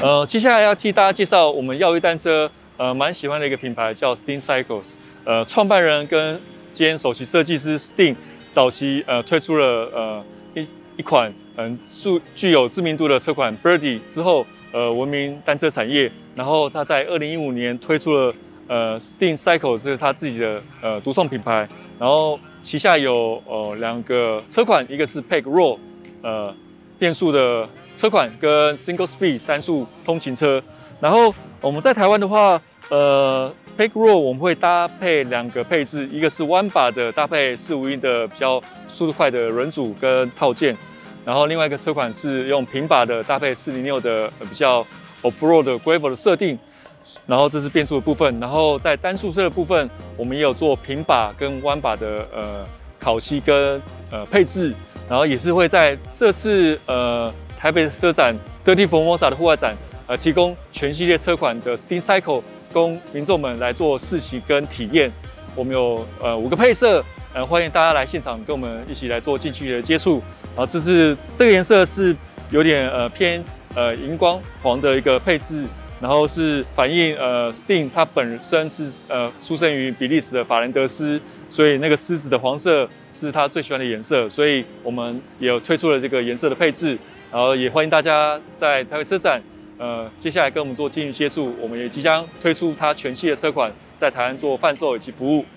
接下来要替大家介绍我们耀威单车，蛮喜欢的一个品牌叫 Sting Cycles。创办人跟兼首席设计师 Sting 早期推出了一款具有知名度的车款 Birdy 之后，闻名单车产业。然后他在2015年推出了Sting Cycles， 这是他自己的独创品牌。然后旗下有2个车款，一个是 Peck Roll， 变速的车款跟 Single Speed 单速通勤车。然后我们在台湾的话，Peck Roll 我们会搭配2个配置，一个是弯把的搭配450英的比较速度快的轮组跟套件，然后另外一个车款是用平把的搭配406的比较 Off-road 的 Gravel 的设定。然后这是变速的部分，然后在单速车的部分，我们也有做平把跟弯把的烤漆跟配置。然后也是会在这次台北车展 Dirty Formosa 的户外展，提供全系列车款的 Sting Cycle 供民众们来做试骑跟体验。我们有5个配色，欢迎大家来现场跟我们一起来做近距离的接触。然后这个颜色是有点偏荧光黄的一个配置。然后是反映Sting 它本身是出生于比利时的法兰德斯，所以那个狮子的黄色是他最喜欢的颜色，所以我们也有推出了这个颜色的配置。然后也欢迎大家在台北车展接下来跟我们做近距离接触，我们也即将推出它全系的车款在台湾做贩售以及服务。